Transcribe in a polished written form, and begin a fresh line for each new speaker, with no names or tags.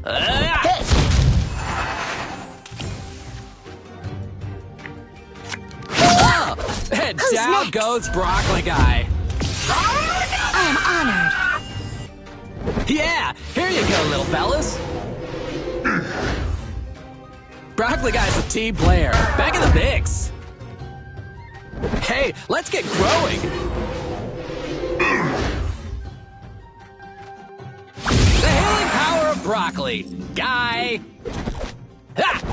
And down goes Broccoli Guy.
I am honored.
Yeah, here you go, little fellas. Broccoli Guy's a team player. Back in the mix. Hey, let's get growing. The healing power of broccoli. Guy. Ha!